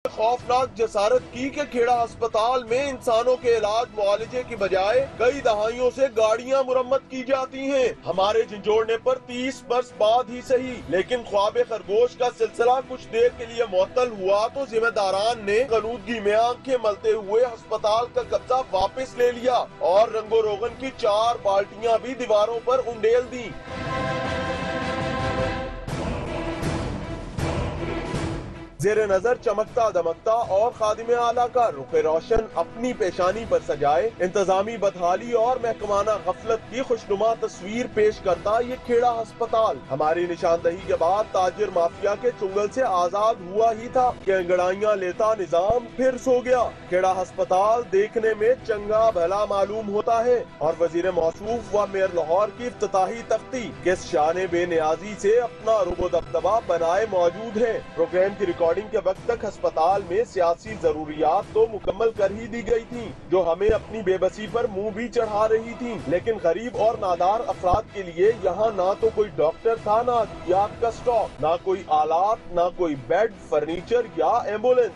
खौफनाक जसारत की कि खेड़ा अस्पताल में इंसानों के इलाज मुआलजे की बजाय कई दहाइयों से गाड़ियां मुरम्मत की जाती हैं। हमारे झंझोड़ने पर 30 वर्ष बाद ही सही, लेकिन ख्वाब खरगोश का सिलसिला कुछ देर के लिए मुअत्तल हुआ तो जिम्मेदारान ने गलूदगी में आंखें मलते हुए अस्पताल का कब्जा वापस ले लिया और रंगो रोगन की 4 बाल्टियां भी दीवारों पर उंडेल दी। जेरे नजर चमकता दमकता और खादिम आला का रुखे रोशन अपनी पेशानी पर सजाए इंतजामी बदहाली और महकमाना गफलत की खुशनुमा तस्वीर पेश करता ये खेड़ा अस्पताल हमारी निशानदही के बाद ताजिर माफिया के चुंगल से आजाद हुआ ही था कि अंगड़ाइयां लेता निजाम फिर सो गया। खेड़ा अस्पताल देखने में चंगा भला मालूम होता है और वजीर मौसूफ व मेयर लाहौर की इफ्तिताही तख्ती किस शान बेनियाजी से अपना रुबो दबदबा बनाए मौजूद है। प्रोग्राम की रिकॉर्डिंग के वक्त तक अस्पताल में सियासी जरूरियात तो मुकम्मल कर ही दी गई थी जो हमें अपनी बेबसी पर मुंह भी चढ़ा रही थी, लेकिन गरीब और नादार अफराद के लिए यहाँ ना तो कोई डॉक्टर था, ना अद्वियात का स्टॉक, ना कोई आलात, ना कोई बेड, फर्नीचर या एम्बुलेंस।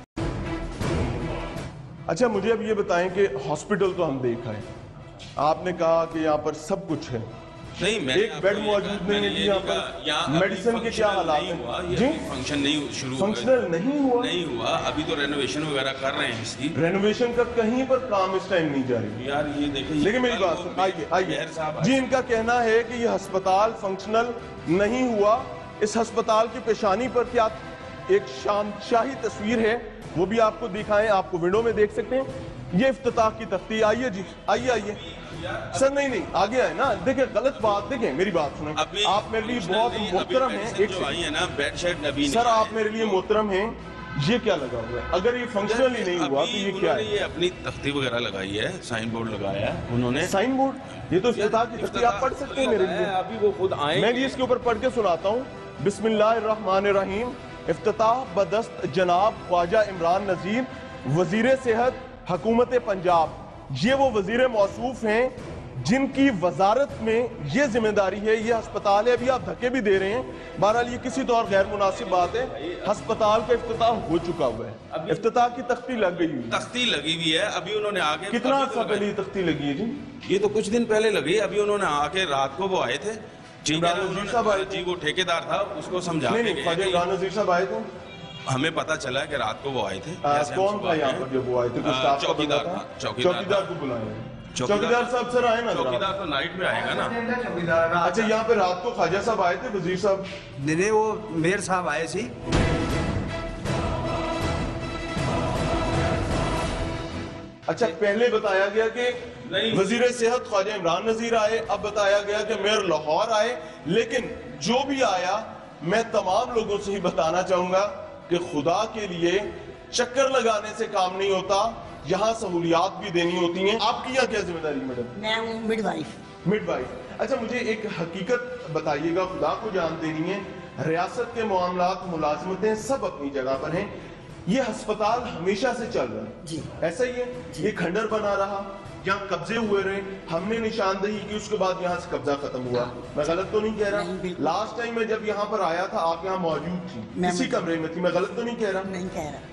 अच्छा, मुझे अब ये बताएं कि हॉस्पिटल तो हम देखा है, आपने कहा कि यहाँ पर सब कुछ है, नहीं, एक बेड मौजूद नहीं है जी यहाँ पर। मेडिसिन के क्या हालात हैं जी? फंक्शन नहीं शुरू फंक्शनल नहीं हुआ, अभी तो रेनोवेशन वगैरह कर रहे हैं इसकी। रेनोवेशन का कहीं पर काम इस टाइम नहीं जारी यार ये देखिए, लेकिन मेरी बात आइए जी, इनका कहना है कि ये अस्पताल फंक्शनल नहीं हुआ। इस अस्पताल की पेशानी पर क्या एक शानशाही तस्वीर है, वो भी आपको दिखाएं, आपको विंडो में देख सकते हैं। ये इफ्तिताह की तख्ती, आइए जी, आइए सर, नहीं आगे आए ना, देखिए गलत बात, देखिए मेरी बात सुने, आप मेरे लिए बहुत मोहतरम हैं, एक सर आप मेरे लिए मोहतरम हैं, ये क्या लगा हुआ है? अगर ये फंक्शनल ही नहीं हुआ तो ये क्या है? ये अपनी तख्ती वगैरह लगाई है, साइन बोर्ड लगाया है उन्होंने। साइन बोर्ड, ये तो इफ्तिताह की तख्ती आप पढ़ सकते हैं मेरे लिए, अभी वो खुद आए, मैं भी इसके ऊपर पढ़ के सुनाता हूँ। बिस्मिल्लाहिर्रहमानिर्रहीम। इफ्तिताह बदस्त जनाब ख्वाजा इमरान नजीर, वजीर सेहत हुकूमत पंजाब। ये वो वजीर मौसूफ हैं जिनकी वजारत में ये जिम्मेदारी है, ये अस्पताल है। अभी आप धक्के भी दे रहे हैं, बहरहाल ये किसी तौर गैर मुनासिब बात है। अस्पताल का इफ्तिताह हो चुका हुआ है, इफ्तिताह की तख्ती लग गई हुई, तख्ती लगी हुई है। अभी उन्होंने आके कितना अर्सा पहले तख्ती लगी है जी? ये तो कुछ दिन पहले लगी। अभी उन्होंने आके रात को वो आए थे, जी वो ठेकेदार था, उसको समझा इमरान नजीर साहब आए थे, हमें पता चला कि रात को वो आए थे। कौन था यहाँ पर जब वो आए थे? चौकीदार को बुलाया, चौकीदार साहब सर आए ना? चौकीदार तो नाइट में आएगा ना। अच्छा, यहाँ पे रात को ख्वाजा साहब आए थे, वजीर साहब नहीं, वो मेयर साहब आए थे। अच्छा, पहले बताया गया कि वजीर सेहत ख्वाजा इमरान नजीर आए, अब बताया गया कि मेयर लाहौर आए, लेकिन जो भी आया मैं तमाम लोगों से ही बताना चाहूंगा कि खुदा के लिए चक्कर लगाने से काम नहीं होता, यहाँ सहूलियात भी देनी होती हैं। आपकी यहाँ क्या जिम्मेदारी मैडम? मैं हूँ मिडवाइफ। अच्छा, मुझे एक हकीकत बताइएगा, खुदा को जान देनी है, रियासत के मामलात, मुलाजमतें सब अपनी जगह पर हैं, ये अस्पताल हमेशा से चल रहा है जी, ऐसा ही है जी। ये खंडर बना रहा, यहाँ कब्जे हुए रहे, हमने निशानदही की, उसके बाद यहाँ से कब्जा खत्म हुआ। मैं गलत तो नहीं कह रहा? लास्ट टाइम मैं जब यहाँ पर आया था आप यहाँ मौजूद थी, इसी कमरे में थी, मैं गलत तो नहीं कह रहा? नहीं कह रहा।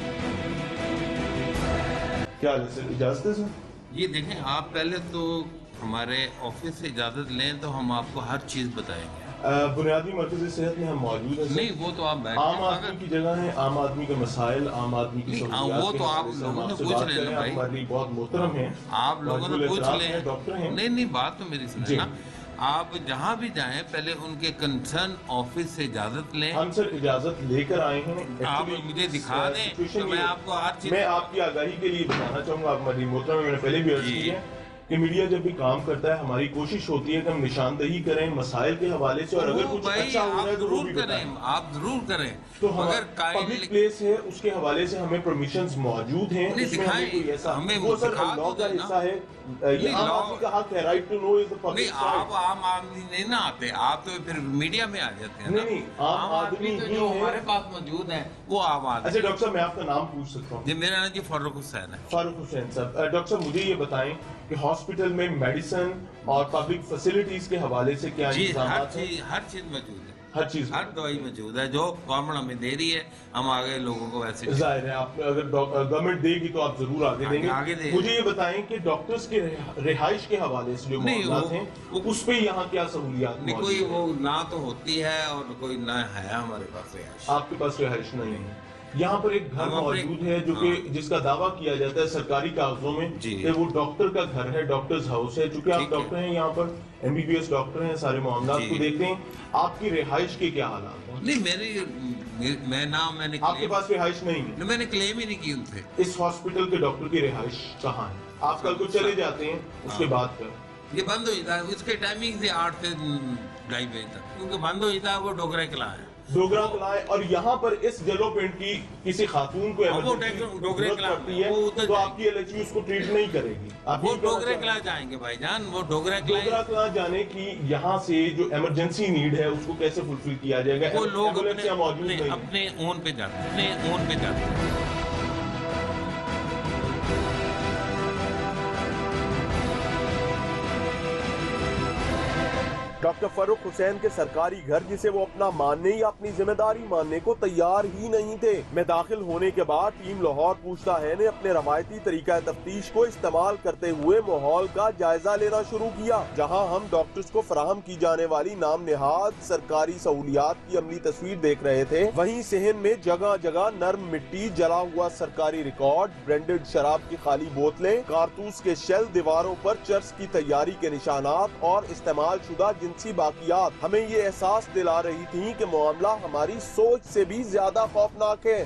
क्या इजाजत है सर? ये देखें, आप पहले तो हमारे ऑफिस से इजाजत लें तो हम आपको हर चीज बताएंगे। बुनियादी मरकज़ सेहत में हम मौजूद हैं। नहीं, वो तो आप आम आदमी की जगह है, आम आदमी के मसाइल, आम आदमी की वो तो आप लोगों ने पूछ लेना भाई, हमारी बहुत मोहतरम है, आप लोगों ने पूछ लें, डॉक्टर हैं। नहीं, बात तो मेरी सुनिए ना, आप जहाँ भी जाएं पहले उनके कंसर्न ऑफिस से इजाजत लें। हम सर इजाजत लेकर आए हैं, आप मुझे दिखा दें तो मैं आपको हर चीज, मैं आपकी आगाही के लिए बताना चाहूंगा। आप हमारी मोहतरम, मैंने पहले भी अर्ज की है कि मीडिया जब भी काम करता है, हमारी कोशिश होती है कि हम निशानदही करें मसाइल के हवाले से, और अगर कुछ अच्छा हो रहा है तो वो भी बताएं। आप जरूर करें। तो अगर पब्लिक प्लेस है उसके हवाले से हमें परमिशंस मौजूद हैं, उसमें हमें कोई ऐसा वो सर लॉ का हिस्सा है, ये आम आदमी का हक है, right to know is the public. आप आम आदमी नहीं ना आते, आप तो फिर मीडिया में आ जाते हैं। नहीं, आम आदमी जो हमारे पास मौजूद है वो आम आदमी। अच्छा डॉक्टर साहब, मैं आपका नाम पूछ सकता हूँ? जी, मेरा नाम जी फारूक हुसैन है। फारूक हुसैन साहब, डॉक्टर साहब मुझे ये बताएं कि हॉस्पिटल में मेडिसिन और पब्लिक फैसिलिटीज के हवाले से क्या इंतजाम है? हर चीज मौजूद है। हर चीज हर दवाई मौजूद है, जो गवर्नमेंट हमें दे रही है हम आगे लोगों को वैसे जाहिर है आप अगर गवर्नमेंट देगी तो आप जरूर आगे देंगे। आगे देंगे। मुझे ये बताएं कि डॉक्टर्स के रिहाइश के हवाले से जो मामलात हैं उस पे यहाँ क्या सहूलियात नहीं, कोई वो ना तो होती है और कोई ना है हमारे पास रिहाइश। आपके पास रिहाइश नहीं है। यहाँ पर एक घर मौजूद है जो कि जिसका दावा किया जाता है सरकारी कागजों में कि वो डॉक्टर का घर है, डॉक्टर्स हाउस है। चूंकि आप डॉक्टर हैं, यहाँ पर MBBS डॉक्टर हैं, सारे मामला को देखते हैं। आपकी रिहाइश के क्या हालात हैं? नहीं, मैंने आपके पास रिहाइश नहीं है? मैंने क्लेम ही नहीं की उनसे। इस हॉस्पिटल के डॉक्टर की रिहाइश कहाँ है? आप कल को चले जाते हैं, उसके बाद कर ये बंद हो जाता है। उसके टाइमिंग से 8 से 2:30 बजे तक क्योंकि बंद हो जाता है। वो डोगरा किला है, डोगरा किला है। और यहाँ पर इस डेवलपमेंट की किसी खातून को डोगरे किला पड़ती है तो आपकी LHU उसको ट्रीट नहीं करेगी। वो डोगरे किला जाएंगे भाईजान, वो डोगरा किला जाने की यहाँ से जो इमरजेंसी नीड है उसको कैसे फुलफिल किया जाएगा? वो लोग अपने ओन पे जाते। डॉक्टर फरूक हुसैन के सरकारी घर जिसे वो अपना मानने या अपनी जिम्मेदारी मानने को तैयार ही नहीं थे, में दाखिल होने के बाद टीम लाहौर पूछता है ने अपने रवायती तरीका तफ्तीश को इस्तेमाल करते हुए माहौल का जायजा लेना शुरू किया। जहां हम डॉक्टर्स को फराहम की जाने वाली नाम निहाद सरकारी सहूलियात की अमली तस्वीर देख रहे थे, वहीं सेहन में जगह जगह नर्म मिट्टी, जला हुआ सरकारी रिकॉर्ड, ब्रांडेड शराब की खाली बोतलें, कारतूस के शेल, दीवारों पर चर्च की तैयारी के निशानात और इस्तेमाल शुदा जिनसी बाकियात हमें ये एहसास दिला रही थी कि मामला हमारी सोच से भी ज्यादा खौफनाक है।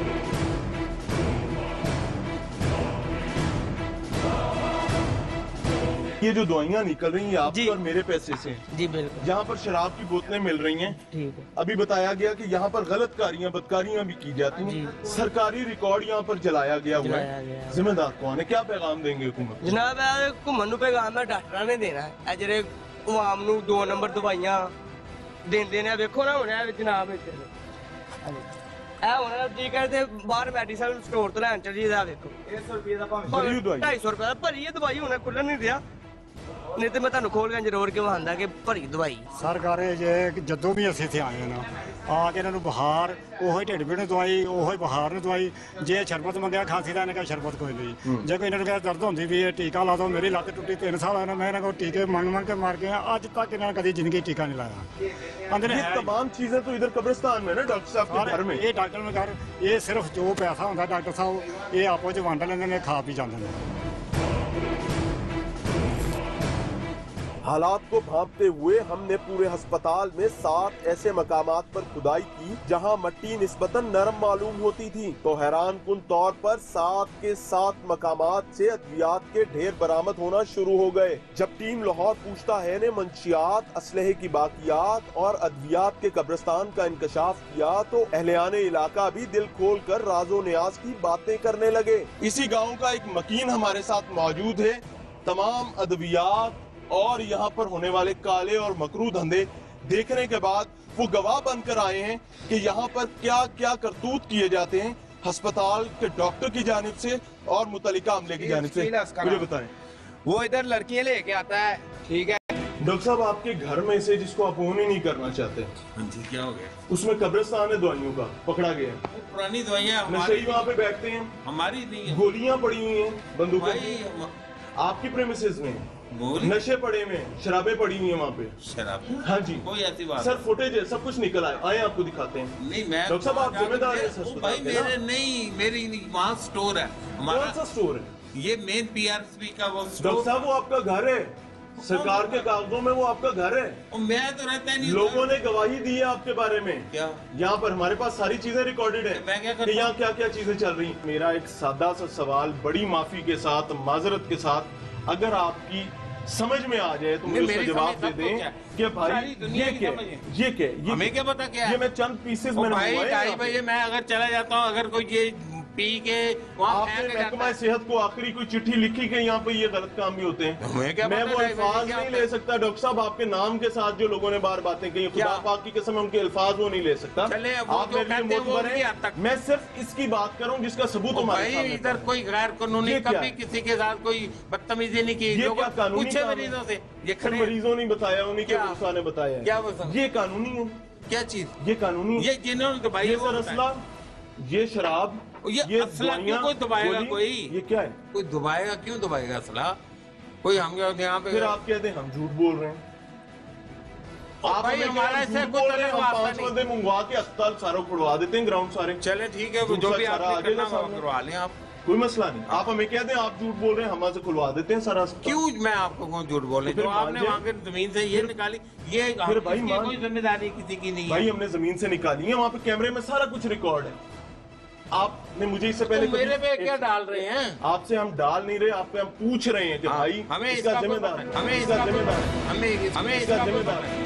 ये जो दवाइयाँ निकल रही हैं आपकी और मेरे पैसे से, जी बिल्कुल, यहाँ पर शराब की बोतलें मिल रही हैं, ठीक है। अभी बताया गया कि यहाँ पर गलतकारियाँ, बदकारियाँ भी की जाती हैं, सरकारी रिकॉर्ड यहाँ पर जलाया गया हुआ है। जिम्मेदार कौन है? क्या पैगाम देंगे हुकूमत? जनाब घूमन नूं पैगाम डॉक्टरां ने देना है। जेह्ड़े आवाम नूं 2 नंबर दवाइयां देंदे ने, वेखो ना हुण जनाब ठीक है ते बाहर मेडिसिन स्टोर तो लैन चली जाए। देखो 250 रुपए भरी है दवाई, हुण खुल्लन नहीं दिया, नहीं तो मैं तुहानू खोल के जरूर के वहांदा कि भरी दवाई सरकारें जे जदों भी असीं इत्थे आए ना आके इन्हां नूं बुखार ओही ढिड पीड़ नूं दवाई, ओही बुखार नूं दवाई, जे शरबत मंगया खांसी दा इन्हां कहा शरबत कोई नहीं, जे कोई इन्हां नूं दर्द होंदी भी है टीका ला दो, मेरी लत्त टुटी 3 साल होए मैं इन्हां को टीके मंग के मार के अज तक इन्हां कदी जिंदगी टीका नहीं लाया। अंदर ये तमाम चीजें तो इधर कब्रिस्तान में ना डॉक्टर साहब के घर में, ये डॉक्टर में घर ये सिर्फ जो पैसा होंदा डॉक्टर साहब ये आपो च वंड लैंदे ने, खा पी जांदे ने। हालात को भांपते हुए हमने पूरे अस्पताल में 7 ऐसे मकामात पर खुदाई की जहां मट्टी निस्बतन नरम मालूम होती थी, तो हैरान कुन तौर पर 7 के 7 मकामात से अद्वियात के ढेर बरामद होना शुरू हो गए। जब टीम लाहौर पूछता है ने मंशियात, असलहे की बाकियात और अद्वियात के कब्रिस्तान का इंकशाफ किया तो अहलियाने इलाका भी दिल खोल कर राजो न्याज की बातें करने लगे। इसी गाँव का एक मकीन हमारे साथ मौजूद है। तमाम अद्वियात और यहाँ पर होने वाले काले और मकरू धंधे देखने के बाद वो गवाह बनकर आए हैं कि यहाँ पर क्या क्या करतूत किए जाते हैं अस्पताल के डॉक्टर की जानिब से और मुतल्लिका अमले की जानिब से। मुझे बताएं। वो इधर लड़कियां लेके आता है, ठीक है डॉक्टर साहब, आपके घर में से जिसको आप ओन ही नहीं करना चाहते, हाँ जी, क्या हो गया? उसमें कब्रिस्तान है दवाइयों का, पकड़ा गया। पुरानी दवाइयाँ नशे वहाँ पे बैठते हैं, हमारी नहीं है, गोलियां पड़ी हुई हैं, बंदूकें आपकी प्रेमिसेस में, नशे पड़े हुए, शराबें पड़ी हुई है वहाँ पे। शराब? हाँ जी, कोई ऐसी बात सर फुटेज है, सब कुछ निकल आए आपको दिखाते हैं। नहीं, मैं डॉक्टर साहब आप जिम्मेदार हैं भाई, मेरे नहीं, मेरी वहाँ स्टोर है हमारा। कौन सा स्टोर है? ये मेन PRSP का वो स्टोर। डॉक्टर साहब वो आपका घर है, सरकार के कागजों में वो आपका घर है, और मैं तो रहता नहीं। लोगों ने गवाही दी है आपके बारे में। क्या? यहाँ पर हमारे पास सारी चीजें रिकॉर्डेड है, मैं क्या कि यहाँ क्या क्या चीजें चल रही। मेरा एक सादा सा सवाल बड़ी माफी के साथ, माजरत के साथ, अगर आपकी समझ में आ जाए तो मुझे उसका जवाब दे दें कि भाई ये क्या हमें क्या पता क्या है? ये मैं चंद पीसेस में भाई 2:30 बजे मैं अगर चला जाता हूँ, अगर कोई ये पी के आपने महकमा सेहत को आखिरी कोई चिट्ठी लिखी कि यहाँ पे ये गलत काम भी होते हैं? मैं वो अल्फाज नहीं ले सकता डॉक्टर साहब, आपके नाम के साथ जो लोगों ने बार बातें कही, खुदा पाक की कसम उनके अल्फाज वो नहीं ले सकता। आप मैं सिर्फ इसकी बात करूँ जिसका सबूत हमारे सामने। इधर कोई गैर कानूनी कभी किसी के साथ कोई बदतमीजी नहीं की, पूछे मरीजों से। ये मरीजों ने बताया, उन्हीं के ने बताया, क्या ये कानूनी है? क्या चीज? ये कानूनी, ये जिन्होंने दबाई ये है वो सर असला, ये शराब, ये असला क्यों कोई दबाएगा? कोई ये क्या है? कोई दबाएगा? क्यों दबाएगा असला? कोई हम यहाँ पे फिर आप कहते हैं हम झूठ बोल रहे हैं। आप भाई हमें हमारा क्या ऐसे झूठ बोल रहे हैं? हम वास्ता 5 बंदे मंगवा के अस्पताल सारा खुलवा देते हैं, ग्राउंड सारे। चले ठीक है, झूठ जो सच भी सारा आपने आ जाएगा करना वो सामने। करवा लें आप, कोई मसला नहीं। आप हमें कहते हैं आप झूठ बोल रहे हैं, हम से खुलवा देते हैं सारा अस्पताल। क्यों मैं आपको कौन झूठ बोले? तो फिर जो आपने मान वहाँ के जमीन से ये निकाली, ये फिर भाई इसकी मान- कोई जिम्मेदारी किसी की नहीं भाई है। हमने जमीन से निकाली है, वहाँ पे कैमरे में सारा कुछ रिकॉर्ड है। आपने मुझे इससे पहले तो मेरे पे कभी- क्या डाल रहे हैं? आपसे हम डाल नहीं रहे, आपसे हम पूछ रहे हैं कि भाई हमें इसका कोई जिम्मेदार पता- हमें इसका इसका जिम्मेदार हमें इसका इसका कोई जिम्मेदार पता-